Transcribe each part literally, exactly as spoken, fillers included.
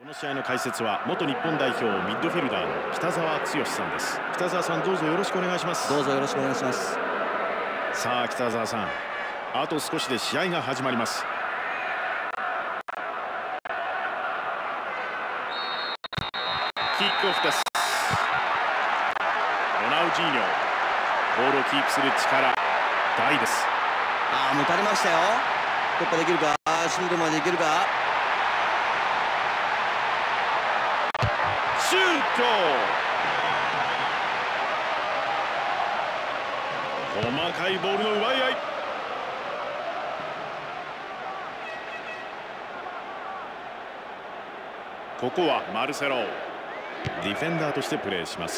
この試合の解説は元日本代表ミッドフィルダーの北澤剛さんです。北澤さん、どうぞよろしくお願いします。 どうぞよろしくお願いします。 さあ北澤さん、あと少しで試合が始まります。キックオフです。ロナウジーニョ、ボールをキープする力大です。 ああ、もたれましたよ。突破できるか、シュートまでいけるか。 シュート。細かいボールの奪い合い。ここはマルセロ、ディフェンダーとしてプレーします。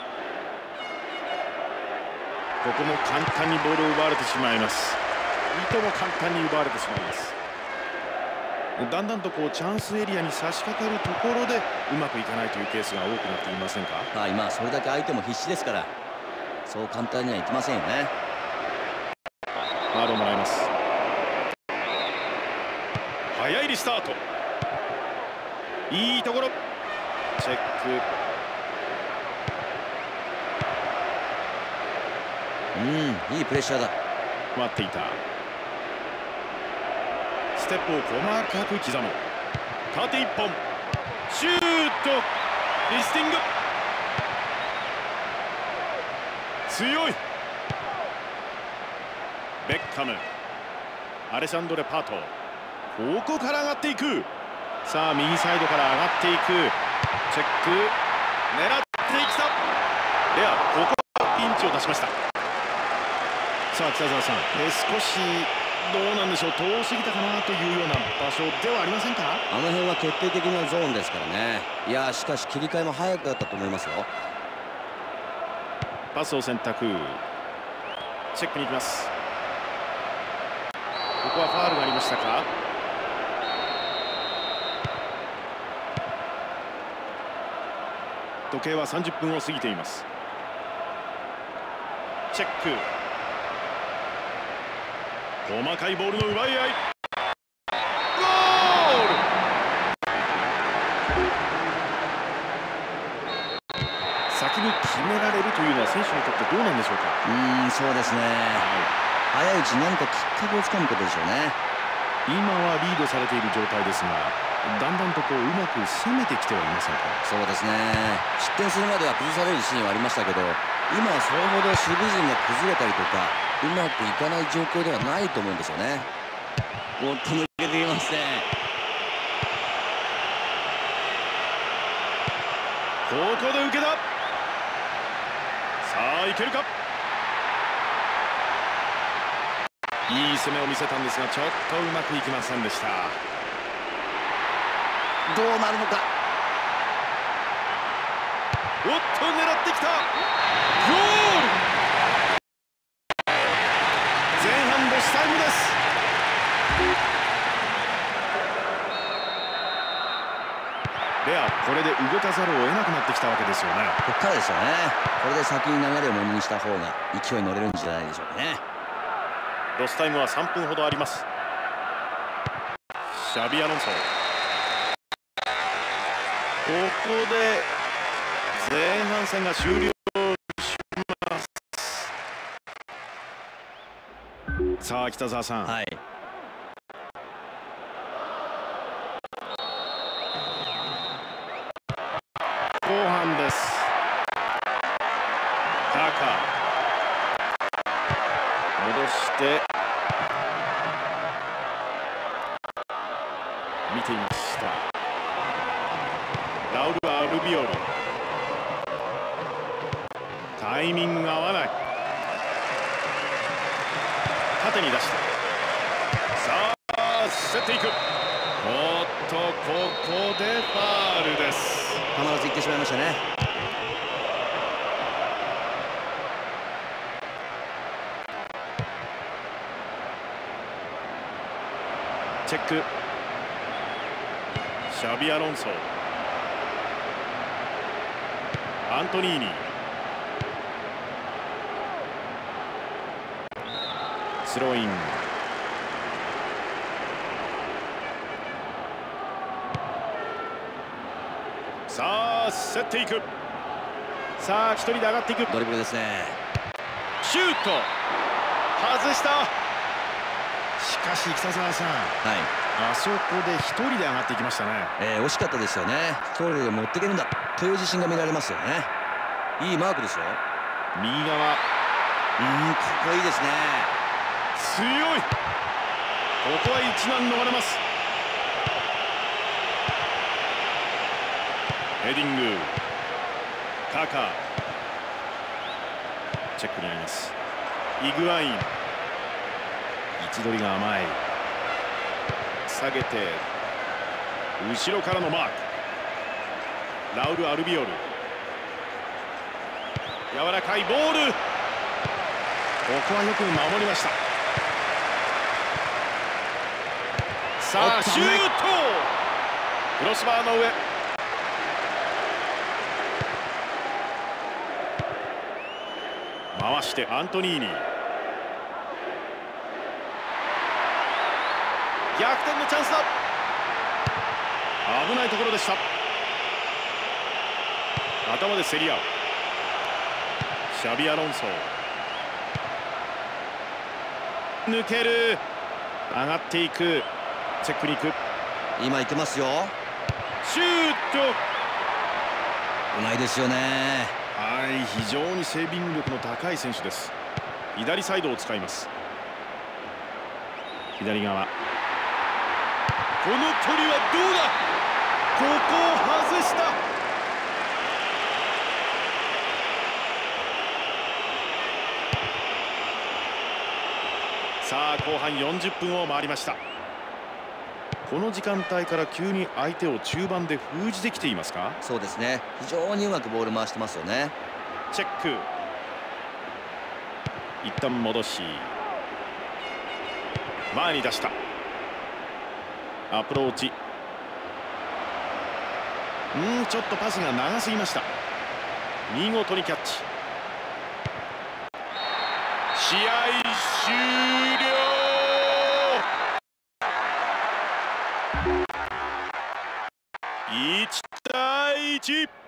ここも簡単にボールを奪われてしまいます。いとも簡単に奪われてしまいます。だんだんとこうチャンスエリアに差し掛かるところでうまくいかないというケースが多くなっていませんか。 はい、まあそれだけ相手も必死ですから、そう簡単にはいきませんよね。 ファウルをもらいます。早いリスタート。いいところ。チェック。 うん、いいプレッシャーだ。 待っていた。ステップを細かく刻む。縦一本。シュート。リスティング。強い。ベッカム。アレシャンドレ・パート。ここから上がっていく。さあ右サイドから上がっていく。チェック。狙ってきた。レア、ここはピンチを出しました。さあ北澤さん、えー、少しどうなんでしょう、遠すぎたかなというような場所ではありませんか。 あの辺は決定的なゾーンですからね。いやしかし切り替えも早くだったと思いますよ。 パスを選択。チェックに行きます。ここはファウルがありましたか。時計はさんじゅっぷんを過ぎています。チェック。細かいボールの奪い合い。ゴール。先に決められるというのは選手にとってどうなんでしょうか。 うーん、そうですね、はい、早いうちに何かきっかけをつかむことでしょうね。 今はリードされている状態ですが、だんだんとこううまく攻めてきてはいませんか。 そうですね、失点するまでは崩されるシーンはありましたけど、今はそれほど守備陣が崩れたりとかうまくいかない状況ではないと思うんですよね。もっと抜けていますね。 ここで受けた。さあいけるか。いい攻めを見せたんですが、ちょっとうまくいきませんでした。 どうなるのか。 おっと狙ってきた。ゴール。前半ロスタイムです。レア、これで動かざるを得なくなってきたわけですよね。 ここからですよね。これで先に流れをものにした方が勢いに乗れるんじゃないでしょうかね。 ロスタイムはさんぷんほどあります。シャビアロンソ。ここで前半戦が終了します。さあ北澤さん、 はい、 後半です。タカ戻して見ていました。ラウル・アルビオル。タイミングが合わない。縦に出して、さあ競っていく。おっとここでファウルです。 必ず行ってしまいましたね。 チェック。シャビアロンソ。アントニーニ。スローイン。 さあ競っていく。さあ一人で上がっていく。 ドリブルですね。 シュート外した。しかし北澤さん、 はい、 あそこで一人で上がっていきましたね。 えー、惜しかったですよね。一人で持っていけるんだという自信が見られますよね。いいマークですよ。 右側、うん、 かっこいいですね。 強い。ここは一難逃れます。ヘディング、カカ、チェックにあります。イグアイン、位置取りが甘い。下げて後ろからのマーク。ラウル・アルビオル、柔らかいボール。ここはよく守りました。さあシュート、クロスバーの上。回してアントニーニ、逆転のチャンスだ。危ないところでした。頭で競り合う。シャビアロンソ、抜ける。上がっていく。チェックに行く。 今いけますよ。 シュート、 うまいですよね。 はい、非常にセービング力の高い選手です。左サイドを使います。左側、この距離はどうだ。ここを外した。さあ後半よんじゅっぷんを回りました。この時間帯から急に相手を中盤で封じてきていますか。 そうですね。非常にうまくボール回してますよね。 チェック、一旦戻し前に出した。アプローチ、うんちょっとパスが長すぎました。見事にキャッチ。試合終了。いちたいいち。